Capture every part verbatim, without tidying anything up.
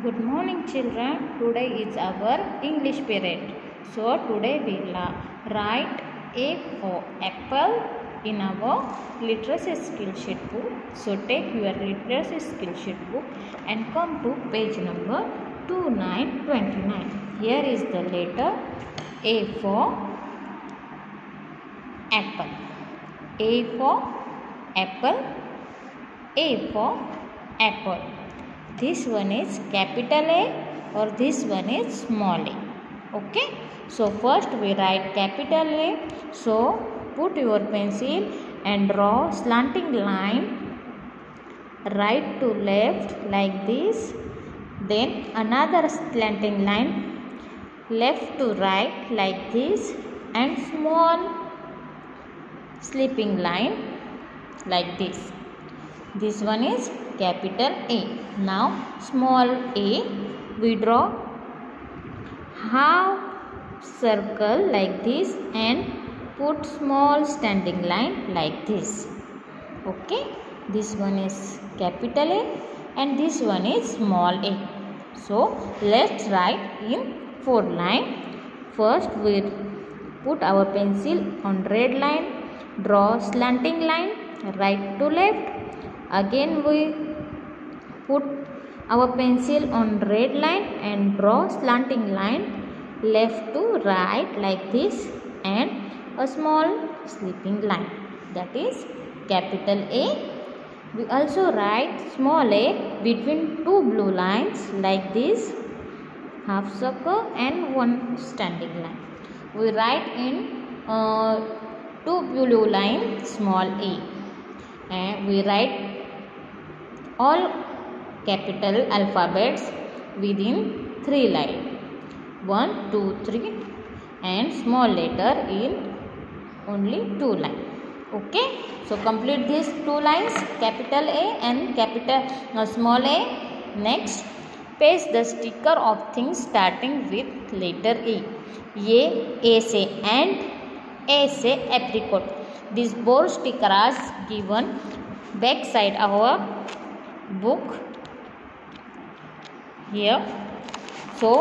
Good morning children. Today is our English period. So today we will write A for apple in our literacy skill sheet book. So take your literacy skill sheet book and come to page number twenty-nine twenty-nine. Here is the letter A for apple. A for apple. A for apple. This one is capital A or this one is small a. Okay. So first we write capital A. So put your pencil and draw slanting line right to left like this. Then another slanting line left to right like this, and small slipping line like this. This one is capital A. Now small a, we draw half circle like this and put small standing line like this. Okay, this one is capital A and this one is small a. So let's write in four line. First we put our pencil on red line, draw slanting line right to left. Again we put our pencil on red line and draw slanting line left to right like this, and a small slipping line, that is capital A. We also write small a between two blue lines like this, half circle and one standing line. We write in uh, two blue lines small a, and we write all capital alphabets within three lines, one, two, three, and small letter in only two lines. Okay, so complete these two lines, capital A and capital uh, small a. Next, paste the sticker of things starting with letter A. ये A से ant, A से apricot. This board sticker is given back side of our book here. So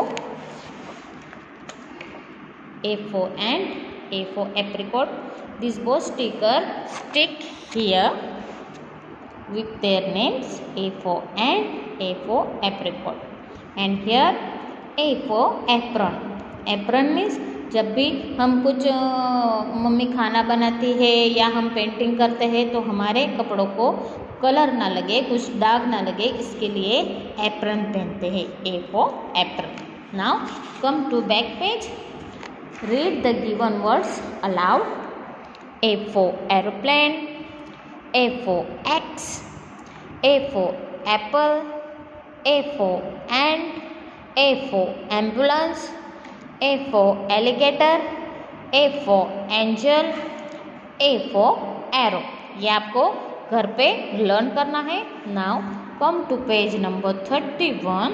A for ant, A for apricot. This both sticker stick here with their names, A for ant, A for apricot, and here A for apron. Apron means जब भी हम कुछ mummy खाना बनाती है या हम painting करते हैं तो हमारे कपड़ों को कलर ना लगे, कुछ दाग ना लगे, इसके लिए एप्रन पहनते हैं. A for apron. Now come to back page. Read the given words aloud. A for aeroplane, A for axe, A for apple, A for ant, A for ambulance, A for alligator, A for angel, A for arrow. ये आपको घर पे learn करना है. Now come to page number thirty-one.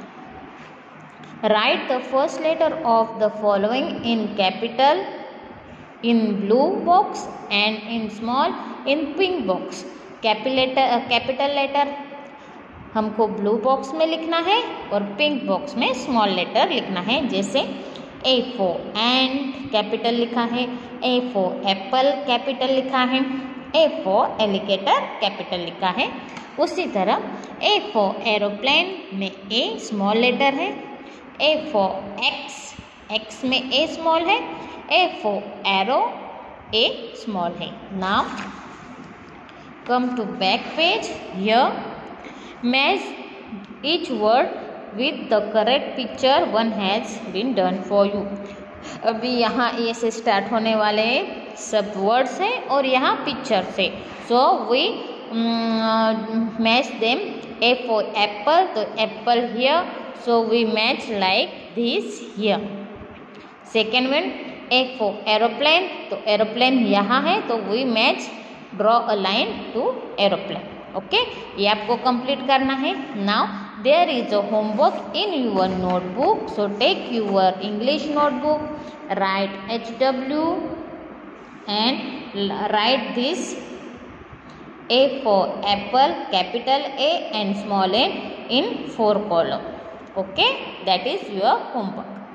Write the first letter of the following in capital in blue box and in small in pink box. Capital capital letter हमको blue box में लिखना है और पिंक बॉक्स में small letter लिखना है. जैसे ए for ant capital लिखा है, ए फॉर एप्पल कैपिटल लिखा है, ए फॉर एलिगेटर कैपिटल लिखा है. उसी तरह ए फॉर एरोप्लेन में ए स्मॉल लेटर है, ए फॉर एक्स, एक्स में ए स्मॉल है, A for arrow, A small है. Now come to back page. Here match each word with the correct picture one has been done for you. अभी यहाँ ए से start होने वाले सब words हैं और यहाँ पिक्चर से. So we match them. A for apple, तो apple here, so we match like this here. Second one A for aeroplane, तो एरोप्लेन यहाँ है तो we match draw a line to aeroplane. Okay, ये आपको कंप्लीट करना है. Now there is a homework in your notebook. So take your English notebook, write H W and write this A for apple, capital A and small a in four column. Okay, that is your homework.